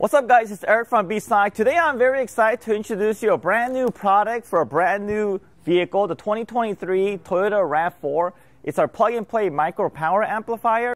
What's up guys, it's Eric from B-Sonic. Today I'm very excited to introduce you a brand new product for a brand new vehicle, the 2023 Toyota RAV4. It's our plug-and-play micro power amplifier.